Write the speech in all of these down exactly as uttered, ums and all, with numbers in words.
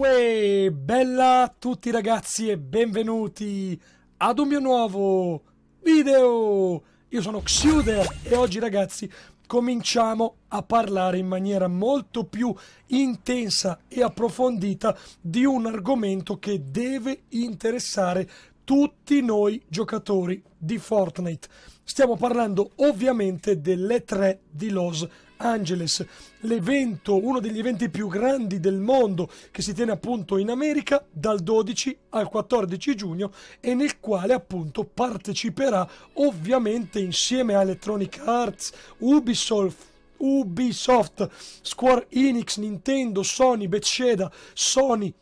Uè, bella a tutti ragazzi e benvenuti ad un mio nuovo video. Io sono Xuder e oggi ragazzi cominciamo a parlare in maniera molto più intensa e approfondita di un argomento che deve interessare tutti noi giocatori di Fortnite. Stiamo parlando ovviamente dell'E tre di Los Angeles, l'evento, uno degli eventi più grandi del mondo che si tiene appunto in America dal dodici al quattordici giugno e nel quale appunto parteciperà ovviamente insieme a Electronic Arts, Ubisoft, Ubisoft, Square Enix, Nintendo, Sony, Bethesda, Sony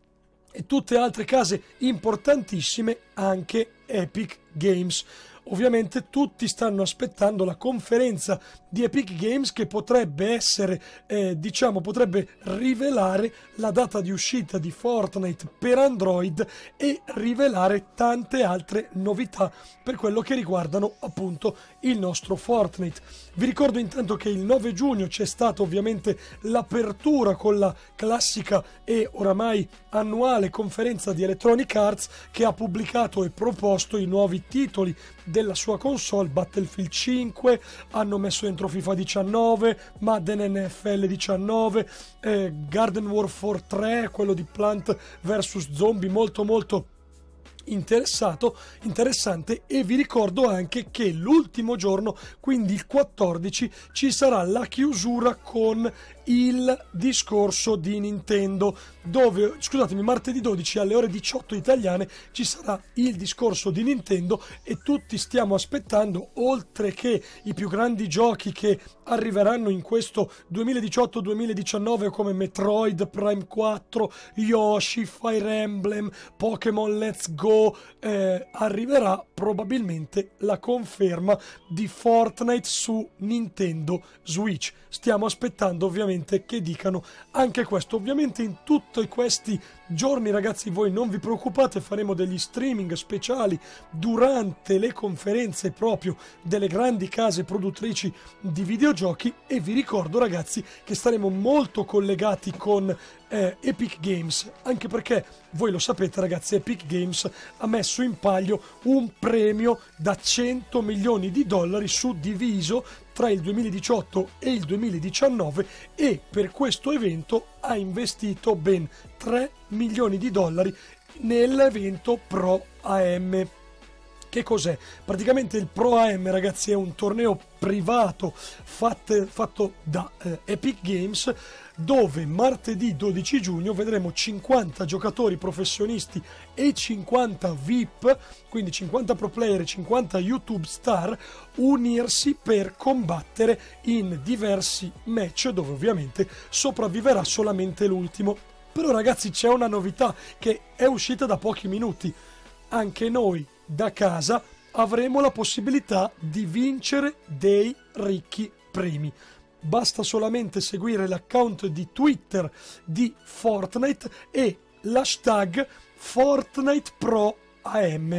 e tutte altre case importantissime, anche Epic Games. Ovviamente tutti stanno aspettando la conferenza di Epic Games che potrebbe essere, eh, diciamo, potrebbe rivelare la data di uscita di Fortnite per Android e rivelare tante altre novità per quello che riguardano appunto il nostro Fortnite. Vi ricordo intanto che il nove giugno c'è stata ovviamente l'apertura con la classica e oramai annuale conferenza di Electronic Arts che ha pubblicato e proposto i nuovi titoli della sua console. Battlefield cinque, hanno messo dentro FIFA diciannove, Madden N F L diciannove, eh, Garden Warfare tre, quello di Plant versus Zombie, molto molto interessato, interessante. E vi ricordo anche che l'ultimo giorno, quindi il quattordici, ci sarà la chiusura con il discorso di Nintendo, dove, scusatemi, martedì dodici alle ore diciotto italiane ci sarà il discorso di Nintendo e tutti stiamo aspettando, oltre che i più grandi giochi che arriveranno in questo duemiladiciotto duemiladiciannove come Metroid Prime quattro, Yoshi, Fire Emblem, Pokémon Let's Go, eh, arriverà probabilmente la conferma di Fortnite su Nintendo Switch. Stiamo aspettando ovviamente che dicano anche questo. Ovviamente in tutti questi giorni ragazzi voi non vi preoccupate, faremo degli streaming speciali durante le conferenze proprio delle grandi case produttrici di videogiochi e vi ricordo ragazzi che staremo molto collegati con eh, Epic Games, anche perché voi lo sapete ragazzi, Epic Games ha messo in palio un premio da cento milioni di dollari suddiviso tra il duemiladiciotto e il duemiladiciannove e per questo evento ha investito ben tre milioni di dollari nell'evento Pro A M. Che cos'è? Praticamente il Pro A M ragazzi è un torneo privato fatto, fatto da eh, Epic Games, dove martedì dodici giugno vedremo cinquanta giocatori professionisti e cinquanta V I P, quindi cinquanta pro player e cinquanta YouTube star, unirsi per combattere in diversi match dove ovviamente sopravviverà solamente l'ultimo. Però ragazzi c'è una novità che è uscita da pochi minuti: anche noi da casa avremo la possibilità di vincere dei ricchi premi. Basta solamente seguire l'account di Twitter di Fortnite e l'hashtag Fortnite Pro A M.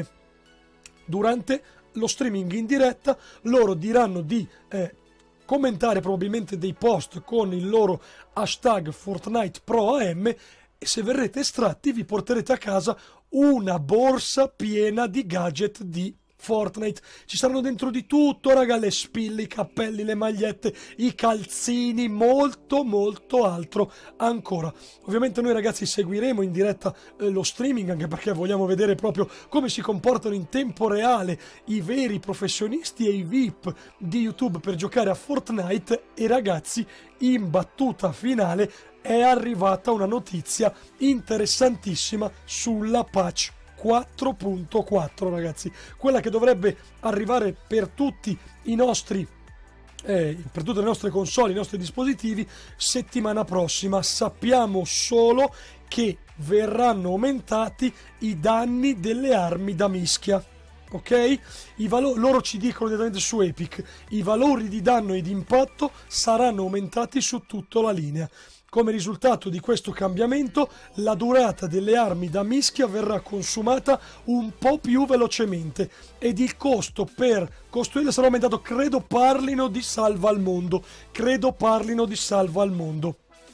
Durante lo streaming in diretta loro diranno di eh, commentare probabilmente dei post con il loro hashtag Fortnite Pro A M e se verrete estratti vi porterete a casa una borsa piena di gadget di Fortnite. Ci saranno dentro di tutto raga, le spille, i cappelli, le magliette, i calzini, molto molto altro ancora. Ovviamente noi ragazzi seguiremo in diretta eh, lo streaming, anche perché vogliamo vedere proprio come si comportano in tempo reale i veri professionisti e i V I P di YouTube per giocare a Fortnite. E ragazzi, in battuta finale è arrivata una notizia interessantissima sulla patch quattro punto quattro ragazzi, quella che dovrebbe arrivare per tutti i nostri eh, per tutte le nostre console, i nostri dispositivi settimana prossima. Sappiamo solo che verranno aumentati i danni delle armi da mischia. Ok? I valo- loro ci dicono direttamente su Epic, i valori di danno e di impatto saranno aumentati su tutta la linea. Come risultato di questo cambiamento, la durata delle armi da mischia verrà consumata un po' più velocemente ed il costo per costruirle sarà aumentato. Credo parlino di salva al mondo. Credo parlino di salva al mondo.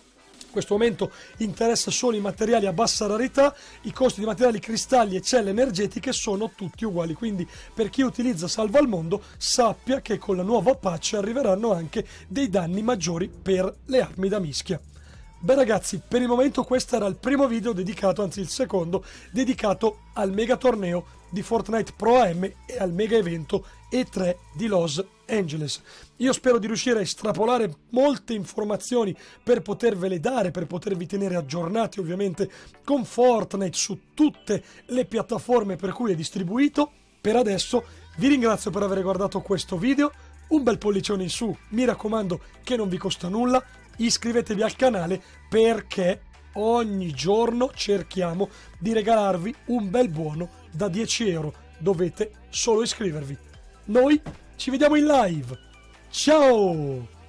In questo momento interessa solo i materiali a bassa rarità, i costi di materiali cristalli e celle energetiche sono tutti uguali, quindi per chi utilizza Salva al Mondo sappia che con la nuova patch arriveranno anche dei danni maggiori per le armi da mischia. Beh ragazzi, per il momento questo era il primo video dedicato, anzi il secondo, dedicato al mega torneo di Fortnite Pro A M e al mega evento E tre di Los Angeles. Io spero di riuscire a estrapolare molte informazioni per potervele dare, per potervi tenere aggiornati ovviamente con Fortnite su tutte le piattaforme per cui è distribuito. Per adesso vi ringrazio per aver guardato questo video, un bel pollicione in su, mi raccomando che non vi costa nulla, iscrivetevi al canale perché ogni giorno cerchiamo di regalarvi un bel buono da dieci euro, dovete solo iscrivervi. Noi ci vediamo in live, ciao!